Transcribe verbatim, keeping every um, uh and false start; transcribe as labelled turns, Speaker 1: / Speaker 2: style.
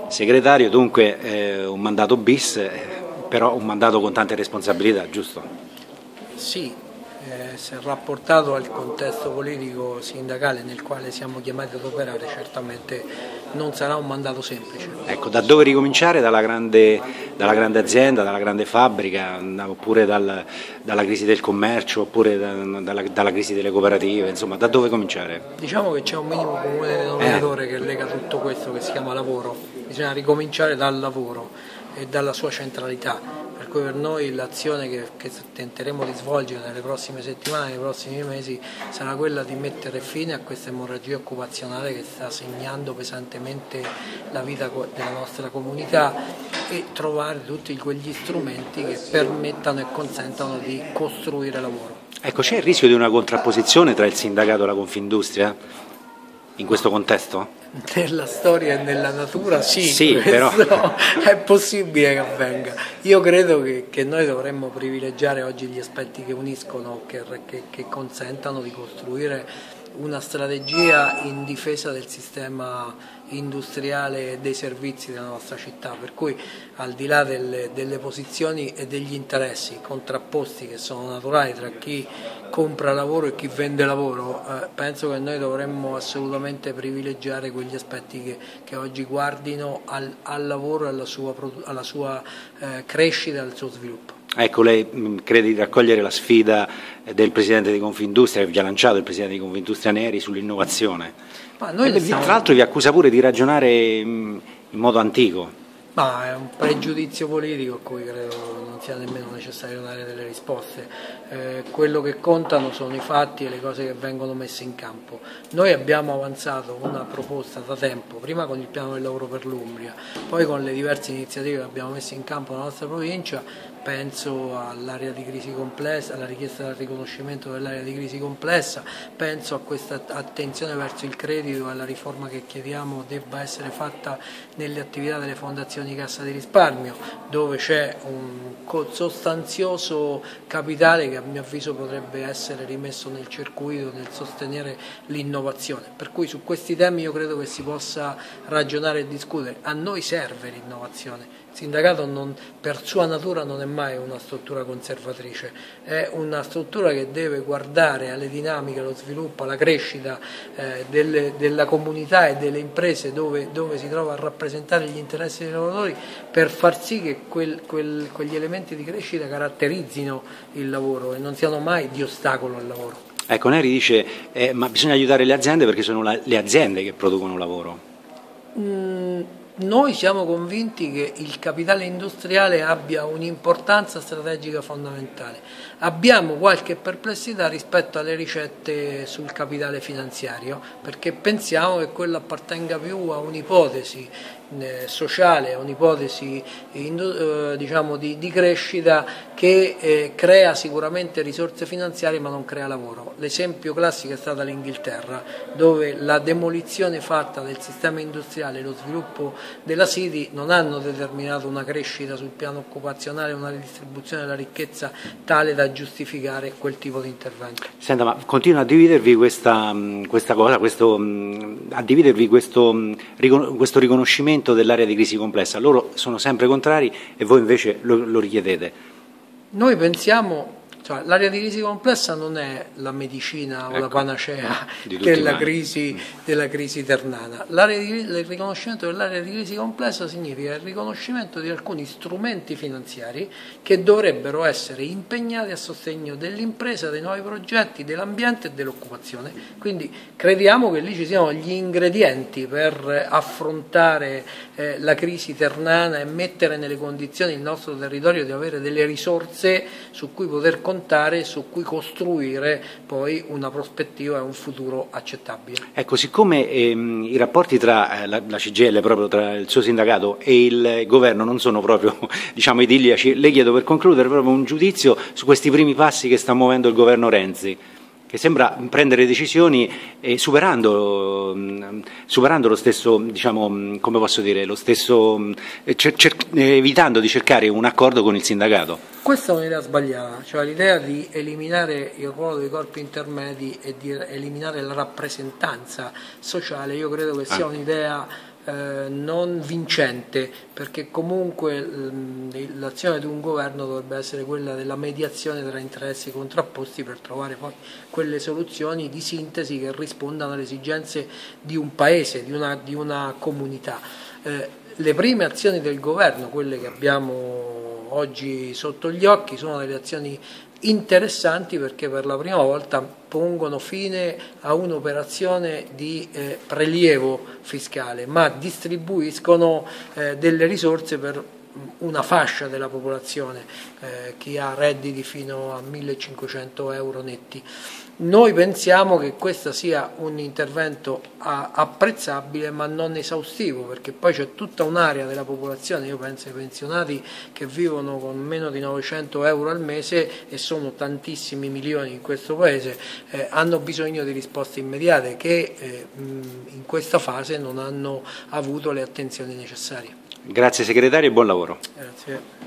Speaker 1: segretario, dunque eh, un mandato bis, eh, però un mandato con tante responsabilità, giusto?
Speaker 2: Sì, eh, se rapportato al contesto politico sindacale nel quale siamo chiamati ad operare, certamente non sarà un mandato semplice.
Speaker 1: Ecco, da dove ricominciare? Dalla grande, dalla grande azienda, dalla grande fabbrica, oppure dal, dalla crisi del commercio, oppure da, dalla, dalla crisi delle cooperative, insomma, da dove cominciare?
Speaker 2: Diciamo che c'è un minimo comune denominatore eh. che lega tutto questo, che si chiama lavoro. Bisogna ricominciare dal lavoro e dalla sua centralità. Per cui per noi l'azione che, che tenteremo di svolgere nelle prossime settimane, nei prossimi mesi, sarà quella di mettere fine a questa emorragia occupazionale che sta segnando pesantemente la vita della nostra comunità e trovare tutti quegli strumenti che permettano e consentano di costruire lavoro.
Speaker 1: Ecco, c'è il rischio di una contrapposizione tra il sindacato e la Confindustria in questo contesto?
Speaker 2: Nella storia e nella natura sì,
Speaker 1: sì però
Speaker 2: è possibile che avvenga. Io credo che, che noi dovremmo privilegiare oggi gli aspetti che uniscono, che, che, che consentano di costruire una strategia in difesa del sistema industriale e dei servizi della nostra città, per cui al di là delle, delle posizioni e degli interessi contrapposti che sono naturali tra chi compra lavoro e chi vende lavoro, eh, penso che noi dovremmo assolutamente privilegiare quegli aspetti che, che oggi guardino al, al lavoro e alla sua, alla sua eh, crescita e al suo sviluppo.
Speaker 1: Ecco, lei crede di raccogliere la sfida del Presidente di Confindustria, che vi ha lanciato il Presidente di Confindustria Neri, sull'innovazione?
Speaker 2: Ma noi
Speaker 1: e,
Speaker 2: stiamo...
Speaker 1: Tra l'altro vi accusa pure di ragionare in modo antico.
Speaker 2: Ma è un pregiudizio politico a cui credo non sia nemmeno necessario dare delle risposte. Eh, quello che contano sono i fatti e le cose che vengono messe in campo. Noi abbiamo avanzato una proposta da tempo, prima con il piano del lavoro per l'Umbria, poi con le diverse iniziative che abbiamo messo in campo nella nostra provincia. Penso all'area di crisi complessa, alla richiesta del riconoscimento dell'area di crisi complessa, penso a questa attenzione verso il credito e alla riforma che chiediamo debba essere fatta nelle attività delle fondazioni Cassa di Risparmio, dove c'è un sostanzioso capitale che a mio avviso potrebbe essere rimesso nel circuito nel sostenere l'innovazione. Per cui su questi temi io credo che si possa ragionare e discutere. A noi serve l'innovazione. Il sindacato non, per sua natura non è mai una struttura conservatrice, è una struttura che deve guardare alle dinamiche, allo sviluppo, alla crescita eh, delle, della comunità e delle imprese dove, dove si trova a rappresentare gli interessi dei lavoratori, per far sì che quel, quel, quegli elementi di crescita caratterizzino il lavoro e non siano mai di ostacolo al lavoro.
Speaker 1: Ecco, Neri dice eh, ma bisogna aiutare le aziende perché sono la, le aziende che producono lavoro.
Speaker 2: Mm. Noi siamo convinti che il capitale industriale abbia un'importanza strategica fondamentale. Abbiamo qualche perplessità rispetto alle ricette sul capitale finanziario, perché pensiamo che quello appartenga più a un'ipotesi eh, sociale, a un'ipotesi eh, diciamo di, di crescita che eh, crea sicuramente risorse finanziarie ma non crea lavoro. L'esempio classico è stata l'Inghilterra, dove la demolizione fatta del sistema industriale e lo sviluppo della City non hanno determinato una crescita sul piano occupazionale, una ridistribuzione della ricchezza tale da giustificare quel tipo di intervento.
Speaker 1: Senta, ma continua a dividervi questa, questa cosa, questo, a dividervi questo, questo riconoscimento dell'area di crisi complessa. Loro sono sempre contrari e voi invece lo, lo richiedete.
Speaker 2: Noi pensiamo, cioè, l'area di crisi complessa non è la medicina o ecco, la panacea della crisi, della crisi ternana. L'area di, il riconoscimento dell'area di crisi complessa significa il riconoscimento di alcuni strumenti finanziari che dovrebbero essere impegnati a sostegno dell'impresa, dei nuovi progetti, dell'ambiente e dell'occupazione. Quindi crediamo che lì ci siano gli ingredienti per affrontare eh, la crisi ternana e mettere nelle condizioni il nostro territorio di avere delle risorse su cui poter contare, su cui costruire poi una prospettiva e un futuro accettabile.
Speaker 1: Ecco, siccome ehm, i rapporti tra eh, la, la C G I L, proprio tra il suo sindacato e il governo non sono proprio diciamo idilliaci, le chiedo per concludere proprio un giudizio su questi primi passi che sta muovendo il governo Renzi, che sembra prendere decisioni eh, superando, mh, superando lo stesso, diciamo, come posso dire, lo stesso, eh, cer cer evitando di cercare un accordo con il sindacato.
Speaker 2: Questa è un'idea sbagliata, cioè l'idea di eliminare il ruolo dei corpi intermedi e di eliminare la rappresentanza sociale, io credo che sia ah. un'idea eh, non vincente, perché comunque l'azione di un governo dovrebbe essere quella della mediazione tra interessi contrapposti per trovare poi quelle soluzioni di sintesi che rispondano alle esigenze di un paese, di una, di una comunità. Eh, le prime azioni del governo, quelle che abbiamo oggi sotto gli occhi, sono delle azioni interessanti perché per la prima volta pongono fine a un'operazione di eh, prelievo fiscale, ma distribuiscono eh, delle risorse per una fascia della popolazione, eh, chi ha redditi fino a millecinquecento euro netti. Noi pensiamo che questo sia un intervento apprezzabile ma non esaustivo, perché poi c'è tutta un'area della popolazione, io penso ai pensionati che vivono con meno di novecento euro al mese, e sono tantissimi milioni in questo paese, eh, hanno bisogno di risposte immediate che eh, in questa fase non hanno avuto le attenzioni necessarie.
Speaker 1: Grazie segretario e buon lavoro.
Speaker 2: Grazie.